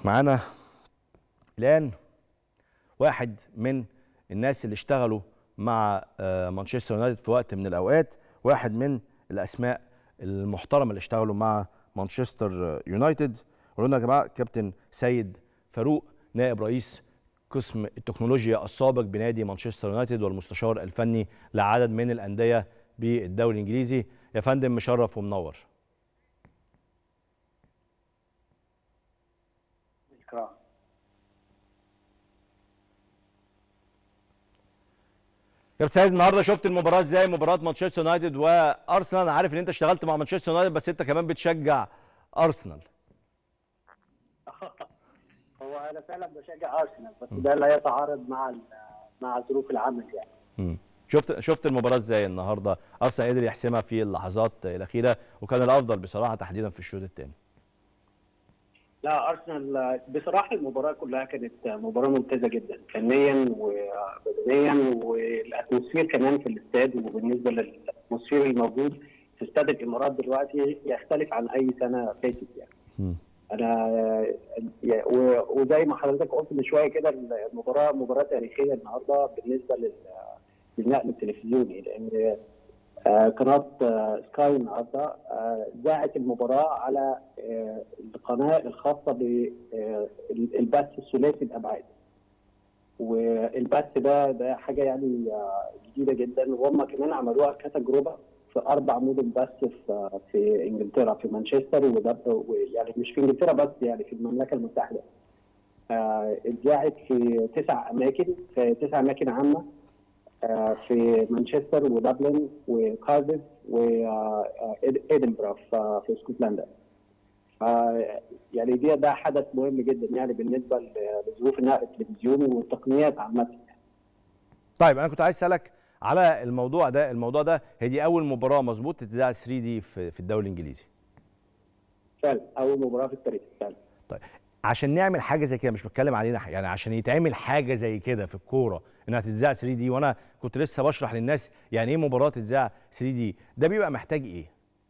معانا الآن واحد من الناس اللي اشتغلوا مع مانشستر يونايتد في وقت من الأوقات، واحد من الأسماء المحترمة اللي اشتغلوا مع مانشستر يونايتد. قولوا يا جماعة كابتن سيد فاروق نائب رئيس قسم التكنولوجيا السابق بنادي مانشستر يونايتد والمستشار الفني لعدد من الأندية بالدوري الإنجليزي. يا فندم مشرف ومنور. كابتن سيد، النهارده شفت المباراه ازاي؟ مباراه مانشستر يونايتد وارسنال. عارف ان انت اشتغلت مع مانشستر يونايتد بس انت كمان بتشجع ارسنال. هو انا فعلا بشجع ارسنال بس ده لا يتعارض مع ظروف العمل يعني. شفت المباراه ازاي النهارده؟ ارسنال قدر يحسمها في اللحظات الاخيره وكان الافضل بصراحه تحديدا في الشوط الثاني. لا، ارسنال بصراحه المباراه كلها كانت مباراه ممتازه جدا فنيا وبدنيا، والاتموسفير كمان في الاستاد، وبالنسبه للاتموسفير الموجود في استاد الامارات دلوقتي يختلف عن اي سنه فاتت يعني. انا وزي ما حضرتك قلت من شويه كده، المباراه مباراه تاريخيه النهارده بالنسبه للنقل التلفزيوني، لان قناه سكاي النهارده ذاعت المباراه على القناه الخاصه بالبث الثلاثي الابعاد. والبث ده حاجه يعني جديده جدا، وهم كمان عملوها كتجربه في 4 مدن بس في انجلترا، في مانشستر، ويعني مش في انجلترا بس، يعني في المملكه المتحده. اتذاعت في 9 اماكن، في 9 اماكن عامه، في مانشستر ودبلن وكارديف وإدنبرا في اسكتلندا. يعني ده حدث مهم جدا يعني بالنسبه لظروف النقل التلفزيوني والتقنيات عامه. طيب انا كنت عايز اسالك على الموضوع ده هي دي اول مباراه مظبوط تتذاع 3 دي في الدوري الانجليزي؟ فعلا اول مباراه في التاريخ فعلا. طيب عشان نعمل حاجه زي كده، مش بتكلم علينا يعني، عشان يتعمل حاجه زي كده في الكوره انها تتذاع 3 دي، وانا كنت لسه بشرح للناس يعني ايه مباراه تتذاع 3 دي، ده بيبقى محتاج ايه؟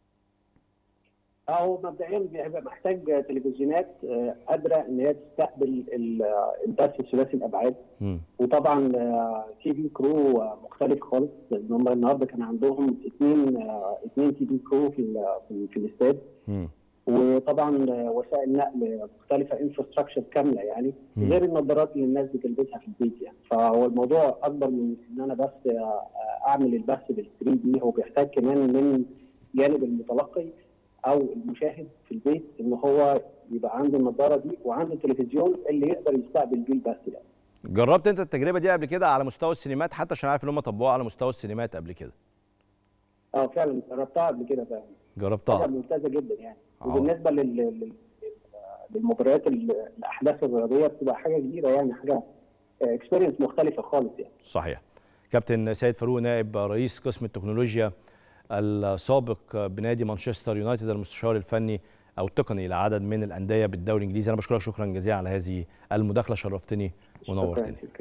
هو مبدئيا بيبقى محتاج تلفزيونات قادره ان هي تستقبل البث الثلاثي الابعاد. وطبعا تي في كرو مختلف خالص، ان هم النهارده كان عندهم اثنين تي في كرو في الاستاد. وطبعا وسائل نقل مختلفه، انفراستراكشر كامله يعني، غير النظارات اللي الناس بتلبسها في البيت يعني. فهو الموضوع اكبر من ان انا بس اعمل البث بال 3 دي، هو بيحتاج كمان من جانب المتلقي او المشاهد في البيت ان هو يبقى عنده النظاره دي وعنده التلفزيون اللي يقدر يستقبل بيه البث ده. جربت انت التجربه دي قبل كده على مستوى السينمات؟ حتى عشان عارف ان هم طبقوها على مستوى السينمات قبل كده. فعلا جربتها قبل كده فعلا. جربتها. حاجه ممتازه جدا يعني. وبالنسبه للمباريات الاحداث الرياضيه بتبقى حاجه جديده يعني، حاجه اكسبيرينس مختلفه خالص يعني. صحيح. كابتن سيد فاروق نائب رئيس قسم التكنولوجيا السابق بنادي مانشستر يونايتد، المستشار الفني او التقني لعدد من الانديه بالدوري الانجليزي، انا بشكرك شكرا جزيلا على هذه المداخله، شرفتني ونورتني.